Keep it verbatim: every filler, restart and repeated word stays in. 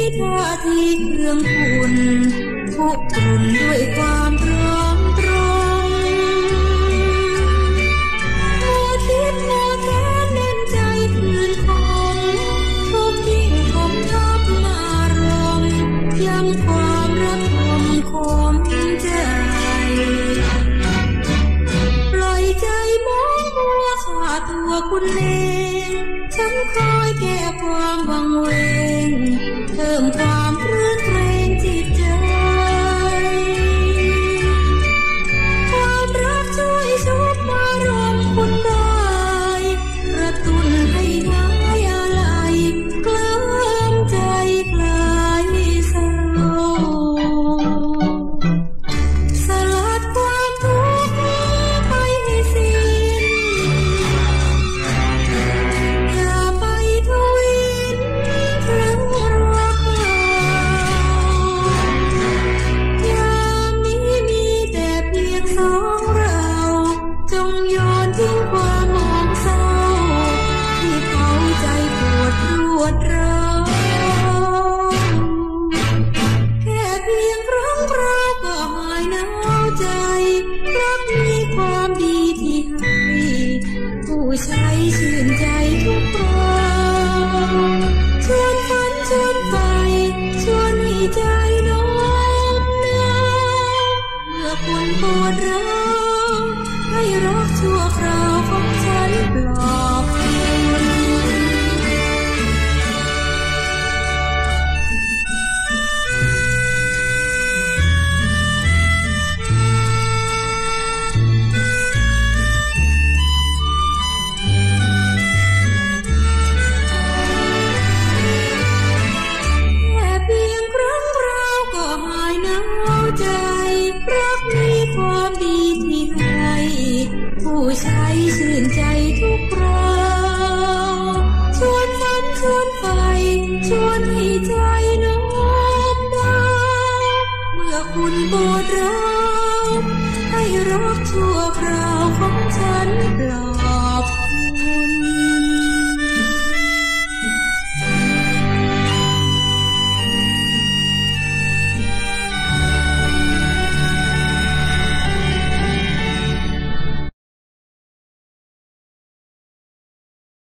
ท่าทีเครื่องคุณทุกคนด้วยความตรอมตรองมัวคิดมัวแค้นเล่นใจคืนของทุกยิ่งคมทับมารมย้ำความรักคมคมใจปล่อยใจมองมัวขาดตัวคุณเลงฉันคอยแก้ความวังเวงเพิ่มความ